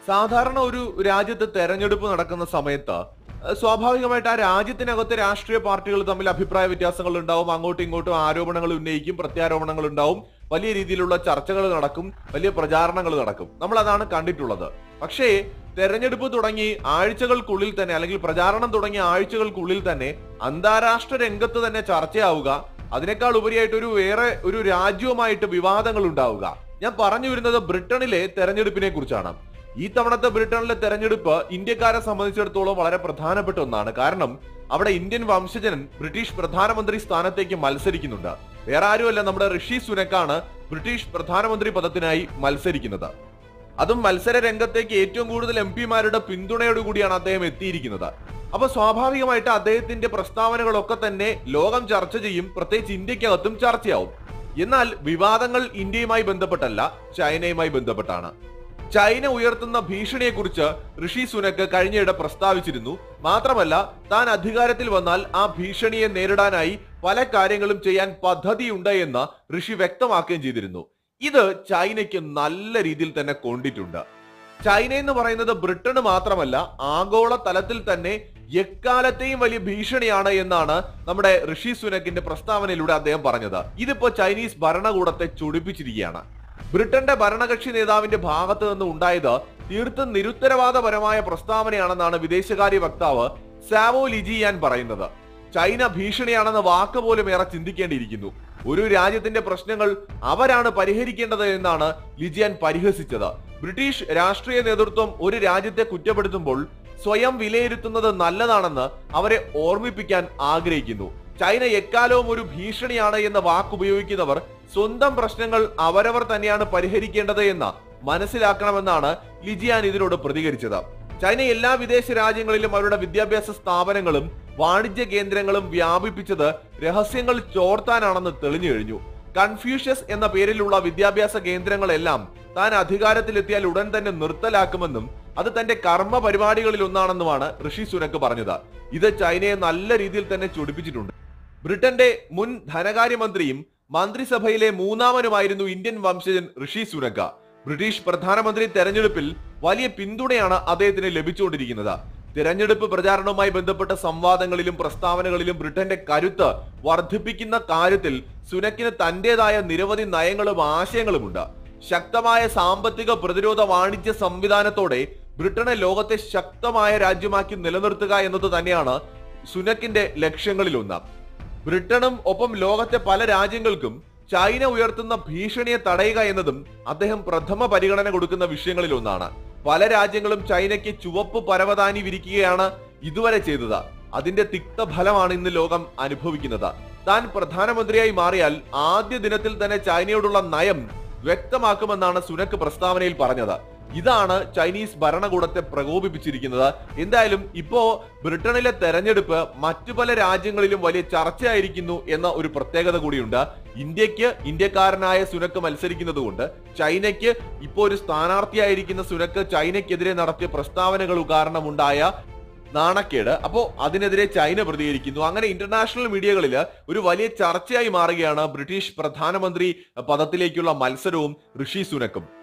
സാധാരണ ഒരു രാജ്യത്ത് തെരഞ്ഞെടുപ്പ് നടക്കുന്ന സമയത്ത് സ്വാഭാവികമായിട്ട് ആ രാജ്യത്തിനകത്തെ രാഷ്ട്രീയ പാർട്ടികൾ തമ്മിൽ അഭിപ്രായ വ്യത്യാസങ്ങൾ ഉണ്ടാവും. അങ്ങോട്ടും ഇങ്ങോട്ടും ആരോപണങ്ങൾ ഉന്നയിക്കും, പ്രത്യാരോപണങ്ങൾ ഉണ്ടാവും, വലിയ രീതിയിലുള്ള ചർച്ചകൾ നടക്കും, വലിയ പ്രചാരണങ്ങൾ നടക്കും. നമ്മൾ അതാണ് കണ്ടിട്ടുള്ളത്. പക്ഷേ തെരഞ്ഞെടുപ്പ് തുടങ്ങി ആഴ്ചകൾക്കുള്ളിൽ തന്നെ, അല്ലെങ്കിൽ പ്രചാരണം തുടങ്ങിയ ആഴ്ചകൾക്കുള്ളിൽ തന്നെ അന്താരാഷ്ട്ര രംഗത്ത് തന്നെ ചർച്ചയാവുക, അതിനേക്കാൾ ഉപരിയായിട്ട് വേറെ ഒരു രാജ്യവുമായിട്ട് വിവാദങ്ങൾ ഉണ്ടാവുക. ഞാൻ പറഞ്ഞു വരുന്നത് ബ്രിട്ടനിലെ തെരഞ്ഞെടുപ്പിനെ കുറിച്ചാണ്. ഈ തവണത്തെ ബ്രിട്ടനിലെ തെരഞ്ഞെടുപ്പ് ഇന്ത്യക്കാരെ സംബന്ധിച്ചിടത്തോളം വളരെ പ്രധാനപ്പെട്ട ഒന്നാണ്. കാരണം അവിടെ ഇന്ത്യൻ വംശജൻ ബ്രിട്ടീഷ് പ്രധാനമന്ത്രി സ്ഥാനത്തേക്ക് മത്സരിക്കുന്നുണ്ട്. വേറെ ആരുമല്ല, നമ്മുടെ ഋഷി സുനക്കാണ് ബ്രിട്ടീഷ് പ്രധാനമന്ത്രി പദത്തിനായി മത്സരിക്കുന്നത്. അതും മത്സര രംഗത്തേക്ക് ഏറ്റവും കൂടുതൽ MP-മാരുടെ പിന്തുണയോടുകൂടിയാണ് അദ്ദേഹം എത്തിയിരിക്കുന്നത്. അപ്പൊ സ്വാഭാവികമായിട്ട് അദ്ദേഹത്തിന്റെ പ്രസ്താവനകളൊക്കെ തന്നെ ലോകം ചർച്ച ചെയ്യും, പ്രത്യേകിച്ച് ഇന്ത്യക്കകത്തും ചർച്ചയാവും. എന്നാൽ വിവാദങ്ങൾ ഇന്ത്യയുമായി ബന്ധപ്പെട്ടല്ല, ചൈനയുമായി ബന്ധപ്പെട്ടാണ്. ചൈന ഉയർത്തുന്ന ഭീഷണിയെക്കുറിച്ച് ഋഷി സുനക് കഴിഞ്ഞയിടെ പ്രസ്താവിച്ചിരുന്നു. മാത്രമല്ല, താൻ അധികാരത്തിൽ വന്നാൽ ആ ഭീഷണിയെ നേരിടാനായി പല കാര്യങ്ങളും ചെയ്യാൻ പദ്ധതിയുണ്ട് എന്ന് ഋഷി വ്യക്തമാക്കുകയും ചെയ്തിരുന്നു. ഇത് ചൈനയ്ക്ക് നല്ല രീതിയിൽ തന്നെ കൊണ്ടിട്ടുണ്ട്. ചൈന എന്ന് പറയുന്നത് ബ്രിട്ടന് മാത്രമല്ല, ആഗോള തലത്തിൽ തന്നെ എക്കാലത്തെയും വലിയ ഭീഷണിയാണ് എന്നാണ് നമ്മുടെ ഋഷി സുനക്കിന്റെ പ്രസ്താവനയിലൂടെ അദ്ദേഹം പറഞ്ഞത്. ഇതിപ്പോ ചൈനീസ് ഭരണകൂടത്തെ ചൊടിപ്പിച്ചിരിക്കുകയാണ്. ബ്രിട്ടന്റെ ഭരണകക്ഷി നേതാവിന്റെ ഭാഗത്ത് നിന്ന് ഉണ്ടായത് തീർത്തും നിരുത്തരവാദപരമായ പ്രസ്താവനയാണെന്നാണ് വിദേശകാര്യ വക്താവ് സാവോ ലിജിയാൻ പറയുന്നത്. ചൈന ഭീഷണിയാണെന്ന വാക്ക് പോലും ഏറെ ചിന്തിക്കേണ്ടിയിരിക്കുന്നു. ഒരു രാജ്യത്തിന്റെ പ്രശ്നങ്ങൾ അവരാണ് പരിഹരിക്കേണ്ടത് എന്നാണ് ലിജിയാൻ പരിഹസിച്ചത്. ബ്രിട്ടീഷ് രാഷ്ട്രീയ നേതൃത്വം ഒരു രാജ്യത്തെ കുറ്റപ്പെടുത്തുമ്പോൾ സ്വയം വിലയിരുത്തുന്നത് നല്ലതാണെന്ന് അവരെ ഓർമ്മിപ്പിക്കാൻ ആഗ്രഹിക്കുന്നു. ചൈന എക്കാലവും ഒരു ഭീഷണിയാണ് എന്ന വാക്ക് ഉപയോഗിക്കുന്നവർ സ്വന്തം പ്രശ്നങ്ങൾ അവരവർ തന്നെയാണ് പരിഹരിക്കേണ്ടത് എന്ന് മനസ്സിലാക്കണമെന്നാണ് ലിജിയാൻ ഇതിനോട് പ്രതികരിച്ചത്. ചൈന എല്ലാ വിദേശ രാജ്യങ്ങളിലും അവരുടെ വിദ്യാഭ്യാസ സ്ഥാപനങ്ങളും വാണിജ്യ കേന്ദ്രങ്ങളും വ്യാപിപ്പിച്ചത് രഹസ്യങ്ങൾ ചോർത്താനാണെന്ന് തെളിഞ്ഞു കഴിഞ്ഞു. കൺഫ്യൂഷ്യസ് എന്ന പേരിലുള്ള വിദ്യാഭ്യാസ കേന്ദ്രങ്ങളെല്ലാം താൻ അധികാരത്തിലെത്തിയാൽ ഉടൻ തന്നെ നിർത്തലാക്കുമെന്നും അത് തന്റെ കർമ്മ പരിപാടികളിൽ ഒന്നാണെന്നുമാണ് ഋഷി സുനക് പറഞ്ഞത്. ഇത് ചൈനയെ നല്ല രീതിയിൽ തന്നെ ചൊടിപ്പിച്ചിട്ടുണ്ട്. ബ്രിട്ടന്റെ മുൻ ധനകാര്യമന്ത്രിയും മന്ത്രിസഭയിലെ മൂന്നാമനുമായിരുന്നു ഇന്ത്യൻ വംശജൻ ഋഷി സുനക്. ബ്രിട്ടീഷ് പ്രധാനമന്ത്രി തെരഞ്ഞെടുപ്പിൽ വലിയ പിന്തുണയാണ് അദ്ദേഹത്തിന് ലഭിച്ചുകൊണ്ടിരിക്കുന്നത്. തിരഞ്ഞെടുപ്പ് പ്രചാരണവുമായി ബന്ധപ്പെട്ട സംവാദങ്ങളിലും പ്രസ്താവനകളിലും ബ്രിട്ടന്റെ കരുത്ത് വർദ്ധിപ്പിക്കുന്ന കാര്യത്തിൽ സുനക്കിന് തന്റേതായ നിരവധി നയങ്ങളും ആശയങ്ങളുമുണ്ട്. ശക്തമായ സാമ്പത്തിക പ്രതിരോധ വാണിജ്യ സംവിധാനത്തോടെ ബ്രിട്ടനെ ലോകത്തെ ശക്തമായ രാജ്യമാക്കി നിലനിർത്തുക എന്നത് തന്നെയാണ് സുനക്കിന്റെ ലക്ഷ്യങ്ങളിലൊന്ന്. ബ്രിട്ടനും ഒപ്പം ലോകത്തെ പല രാജ്യങ്ങൾക്കും ചൈന ഉയർത്തുന്ന ഭീഷണിയെ തടയുക എന്നതും അദ്ദേഹം പ്രഥമ പരിഗണന കൊടുക്കുന്ന വിഷയങ്ങളിൽ ഒന്നാണ്. പല രാജ്യങ്ങളും ചൈനയ്ക്ക് ചുവപ്പ് പരവതാനി വിരിക്കുകയാണ് ഇതുവരെ ചെയ്തത്. അതിന്റെ തിക്തഫലമാണ് ഇന്ന് ലോകം അനുഭവിക്കുന്നത്. താൻ പ്രധാനമന്ത്രിയായി മാറിയാൽ ആദ്യ ദിനത്തിൽ തന്നെ ചൈനയോടുള്ള നയം വ്യക്തമാക്കുമെന്നാണ് സുനക് പ്രസ്താവനയിൽ പറഞ്ഞത്. ഇതാണ് ചൈനീസ് ഭരണകൂടത്തെ പ്രകോപിപ്പിച്ചിരിക്കുന്നത്. എന്തായാലും ഇപ്പോ ബ്രിട്ടനിലെ തെരഞ്ഞെടുപ്പ് മറ്റു പല രാജ്യങ്ങളിലും വലിയ ചർച്ചയായിരിക്കുന്നു എന്ന ഒരു പ്രത്യേകത കൂടിയുണ്ട്. ഇന്ത്യക്കാരനായ സുനക് മത്സരിക്കുന്നത് കൊണ്ട് ചൈനയ്ക്ക് ഇപ്പോൾ ഒരു സ്ഥാനാർത്ഥിയായിരിക്കുന്ന സുനക് ചൈനയ്ക്കെതിരെ നടത്തിയ പ്രസ്താവനകൾ കാരണമുണ്ടായ നാണക്കേട്, അപ്പോ അതിനെതിരെ ചൈന പ്രതികരിക്കുന്നു. അങ്ങനെ ഇന്റർനാഷണൽ മീഡിയകളിൽ ഒരു വലിയ ചർച്ചയായി മാറുകയാണ് ബ്രിട്ടീഷ് പ്രധാനമന്ത്രി പദത്തിലേക്കുള്ള മത്സരവും ഋഷി സുനക്കും.